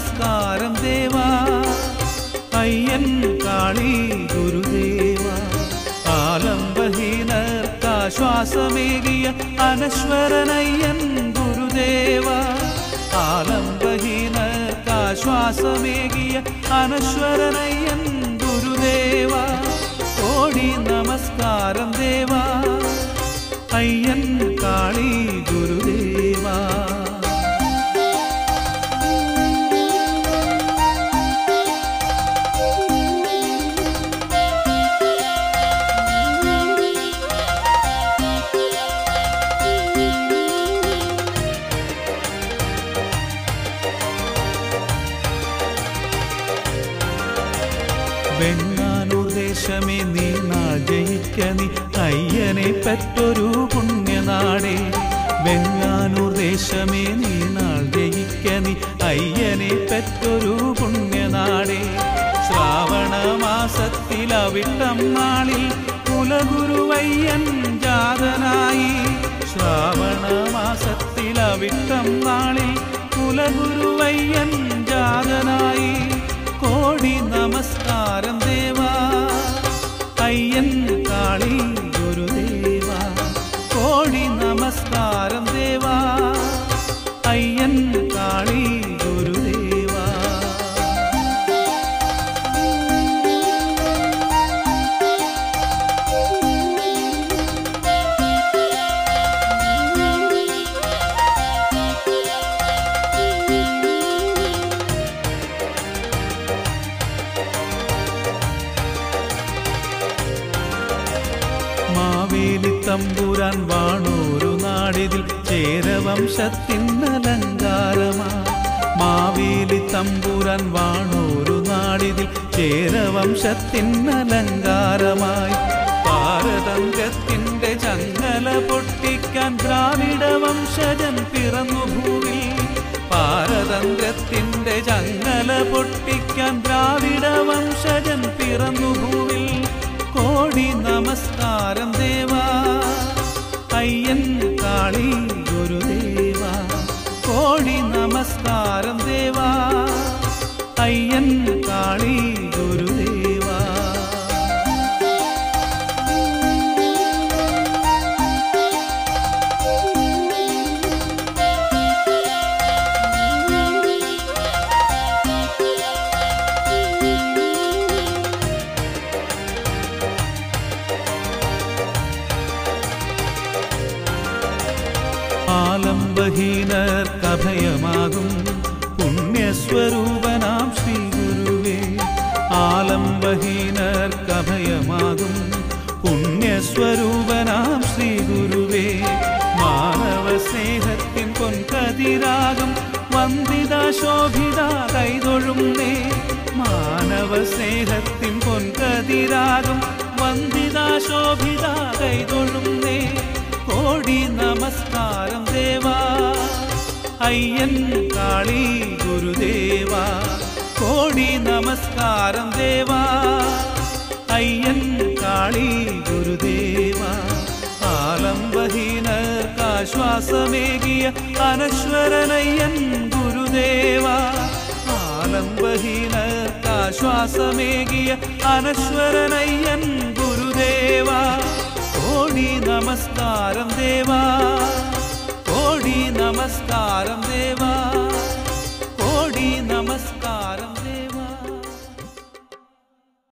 നമസ്കാരം ദേവാ അയ്യൻ കാളി ഗുരുദേവ ആലംബഹീനർക്കാശ്വാസമേകിയ അനശ്വരനയ്യൻ ഗുരുദേവ ആലംബഹീനർക്കാശ്വാസമേകിയ അനശ്വരനയ്യൻ ഗുരുദേവ കോടി നമസ്കാരം ദേവാ അയ്യൻ കാളി ഗുരുദേവ വെങ്ങാനൂർ ദേശമേ നീ നാൾ ജയിക്ക നീ അയ്യനെ പെറ്റൊരു പുണ്യനാടേ വെങ്ങാനൂർ ദേശമേ നീ നാൾ ജയിക്ക നീ അയ്യനെ പെറ്റൊരു പുണ്യനാടേ ശ്രാവണ മാസത്തിലവിട്ടം നാളിൽ കുലഗുരുവയ്യൻ ജാതനായി ശ്രാവണ മാസത്തിലവിട്ടം നാളിൽ കുലഗുരുവയ്യൻ ജാതനായി കോടി നമസ്കാരം ദേവാ അയ്യൻ കാളി ഗുരുദേവ കോടി നമസ്കാരം ദേവാ അയ്യൻ കാളി ഗുരുദേവ മാവേലിത്തമ്പുരാൻ വാണൂരു നാടിതിൽ ചേരവംശത്തിനലങ്കാരമാ മാവേലിത്തമ്പുരാൻ വാണൂരു നാടിതിൽ ചേരവംശത്തിനലങ്കാരമായി പാരതന്ത്രത്തിന്റെ ചങ്ങല പൊട്ടിക്കാൻ ദ്രാവിഡ വംശജൻ പിറന്നു ഭൂവിൽ പാരതന്ത്രത്തിന്റെ ചങ്ങല പൊട്ടിക്കാൻ ദ്രാവിഡ വംശജൻ പിറന്നു ഭൂവിൽ കോടി നമസ്കാരം ദേവാ അയ്യൻ കാളി ഗുരുദേവ കോടി നമസ്കാരം ദേവാ അയ്യൻ കാളി ഗുരുദേവ ആലംബഹീനർക്കഭയമാകും പുണ്യസ്വരൂപനാം ശ്രീ ഗുരുവേ ആലംബഹീനർക്കഭയമാകും പുണ്യസ്വരൂപനാം ശ്രീ ഗുരുവേ മാനവ സ്നേഹത്തിൻ പൊൻകതിരാകും വന്ദിത ശോഭിത കൈതൊഴുന്നേ മാനവ സ്നേഹത്തിൻ പൊൻകതിരാകും വന്ദിത ശോഭിത കൈതൊഴുന്നേ കോടി നമസ്കാരം ദേവാ അയ്യൻ കാളി ഗുരുദേവ കോടി നമസ്കാരം ദേവാ അയ്യൻ കാളി ഗുരുദേവ ആലംബഹീനർക്കാശ്വാസമേകിയ അനശ്വരനയ്യൻ ഗുരുദേവ ആലംബഹീനർക്കാശ്വാസമേകിയ അനശ്വരനയ്യൻ ഗുരുദേവ കോടി നമസ്കാരം ദേവാ കോടി നമസ്കാരം ദേവാ